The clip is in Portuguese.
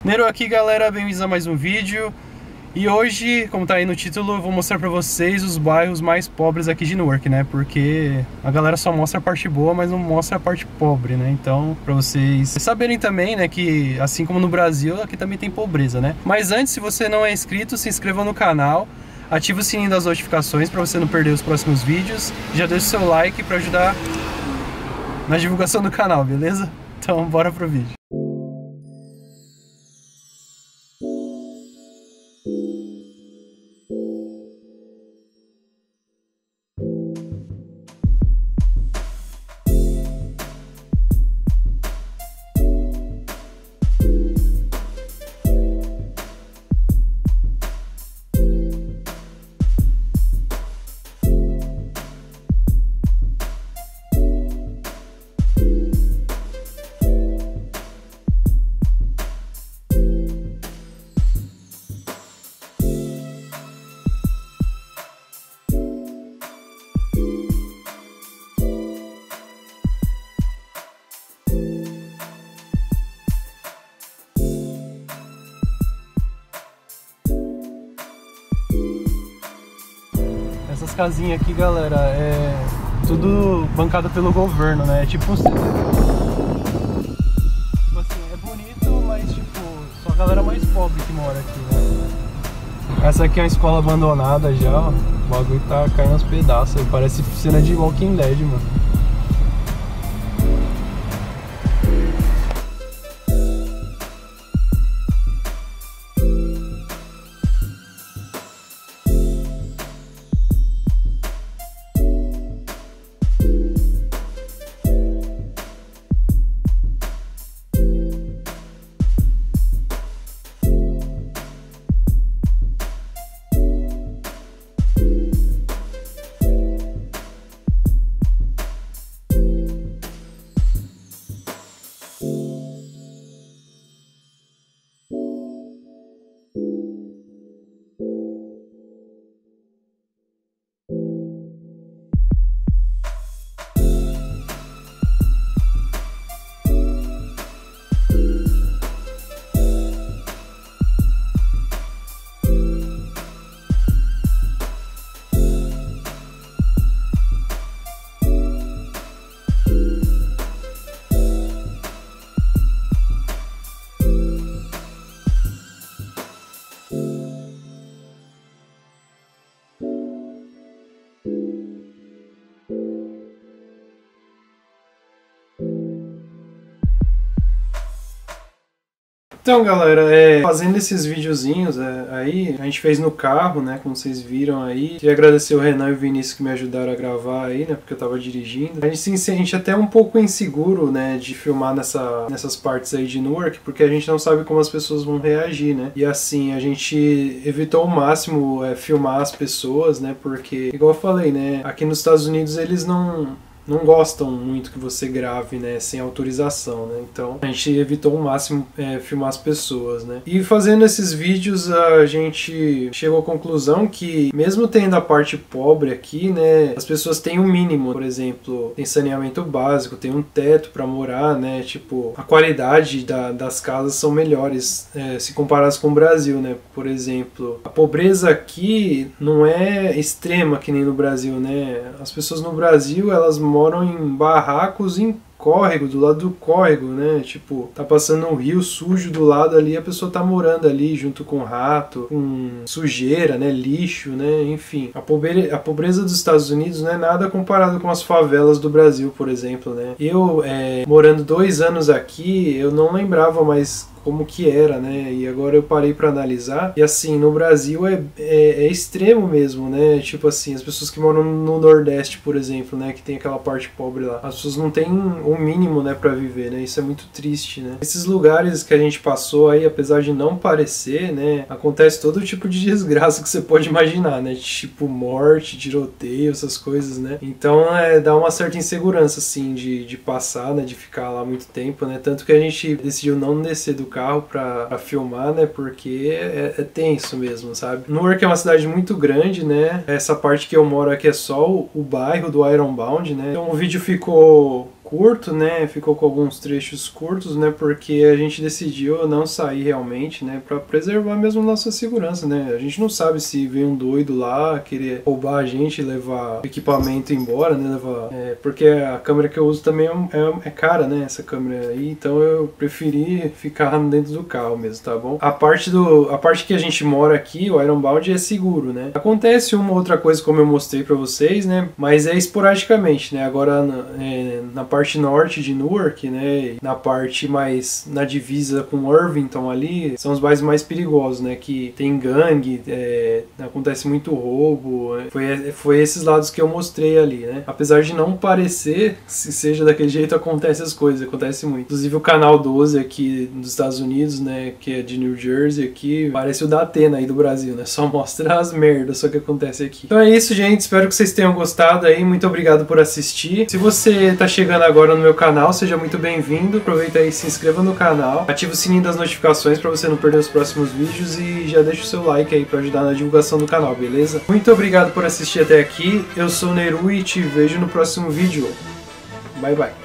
Nero aqui, galera, bem-vindos a mais um vídeo. E hoje, como tá aí no título, eu vou mostrar pra vocês os bairros mais pobres aqui de Newark, né? Porque a galera só mostra a parte boa, mas não mostra a parte pobre, né? Então, pra vocês saberem também, né, que assim como no Brasil, aqui também tem pobreza, né? Mas antes, se você não é inscrito, se inscreva no canal, ative o sininho das notificações pra você não perder os próximos vídeos. Já deixa o seu like pra ajudar na divulgação do canal, beleza? Então, bora pro vídeo. Essas casinhas aqui, galera, é tudo bancado pelo governo, né? É tipo assim, é bonito, mas tipo, só a galera mais pobre que mora aqui, né? Essa aqui é uma escola abandonada já, ó. O bagulho tá caindo aos pedaços, parece cena de Walking Dead, mano. Então, galera, fazendo esses videozinhos aí, a gente fez no carro, né, como vocês viram aí. Queria agradecer o Renan e o Vinícius que me ajudaram a gravar aí, né, porque eu tava dirigindo. A gente até é um pouco inseguro, né, de filmar nessas partes aí de Newark, porque a gente não sabe como as pessoas vão reagir, né. E assim, a gente evitou ao máximo filmar as pessoas, né, porque, igual eu falei, né, aqui nos Estados Unidos eles não gostam muito que você grave, né, sem autorização, né, então a gente evitou ao máximo filmar as pessoas, né. E fazendo esses vídeos a gente chegou à conclusão que mesmo tendo a parte pobre aqui, né, as pessoas têm o mínimo, por exemplo, tem saneamento básico, tem um teto para morar, né, tipo, a qualidade das casas são melhores se comparadas com o Brasil, né, por exemplo, a pobreza aqui não é extrema que nem no Brasil, né, as pessoas no Brasil, elas moram em barracos em córrego, do lado do córrego, né? Tipo, tá passando um rio sujo do lado ali, a pessoa tá morando ali junto com rato, com sujeira, né? Lixo, né? Enfim, a pobreza dos Estados Unidos não é nada comparado com as favelas do Brasil, por exemplo, né? Eu, morando 2 anos aqui, eu não lembrava mais como que era, né? E agora eu parei para analisar. E assim, no Brasil é extremo mesmo, né? Tipo assim, as pessoas que moram no Nordeste, por exemplo, né? Que tem aquela parte pobre lá. As pessoas não têm o mínimo, né? Para viver, né? Isso é muito triste, né? Esses lugares que a gente passou aí, apesar de não parecer, né? Acontece todo tipo de desgraça que você pode imaginar, né? Tipo morte, tiroteio, essas coisas, né? Então dá uma certa insegurança, assim, de passar, né? De ficar lá muito tempo, né? Tanto que a gente decidiu não descer do carro pra filmar, né? Porque é tenso mesmo, sabe? Newark é uma cidade muito grande, né? Essa parte que eu moro aqui é só o bairro do Ironbound, né? Então o vídeo ficou curto, né? Ficou com alguns trechos curtos, né? Porque a gente decidiu não sair realmente, né? Pra preservar mesmo nossa segurança, né? A gente não sabe se vem um doido lá querer roubar a gente e levar o equipamento embora, né? Porque a câmera que eu uso também é cara, né? Essa câmera aí, então eu preferi ficar dentro do carro mesmo, tá bom? A parte que a gente mora aqui, o Ironbound, é seguro, né? Acontece uma outra coisa, como eu mostrei pra vocês, né? Mas é esporadicamente, né? Agora na parte norte de Newark, né? Na parte mais na divisa com Irvington ali, são os bairros mais perigosos, né? Que tem gangue, acontece muito roubo. Foi esses lados que eu mostrei ali, né? Apesar de não parecer, se seja daquele jeito, acontece as coisas, acontece muito. Inclusive o canal 12 aqui dos Estados Unidos, né? Que é de New Jersey aqui, parece o da Atena aí do Brasil, né? Só mostra as merdas só que acontece aqui. Então é isso, gente. Espero que vocês tenham gostado aí. Muito obrigado por assistir. Se você tá chegando agora no meu canal, seja muito bem-vindo. Aproveita aí e se inscreva no canal. Ativa o sininho das notificações para você não perder os próximos vídeos e já deixa o seu like aí para ajudar na divulgação do canal, beleza? Muito obrigado por assistir até aqui. Eu sou o Neru e te vejo no próximo vídeo. Bye, bye.